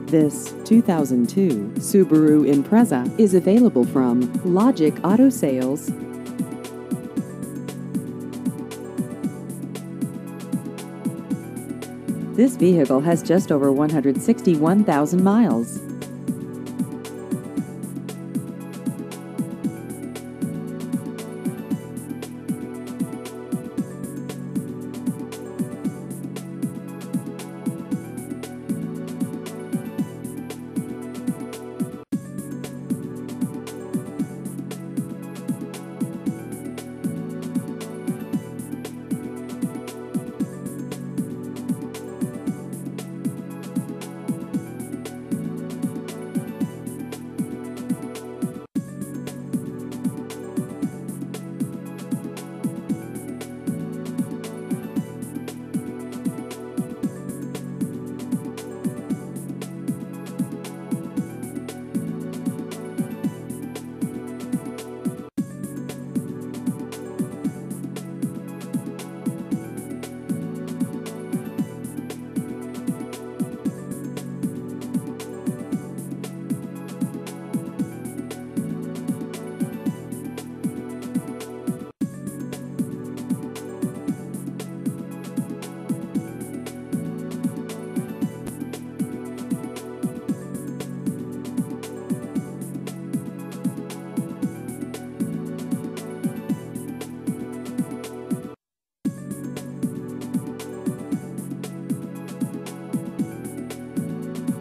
This 2002 Subaru Impreza is available from Logic Auto Sales. This vehicle has just over 161,000 miles.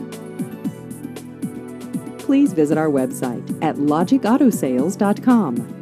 Please visit our website at logicautosales.com.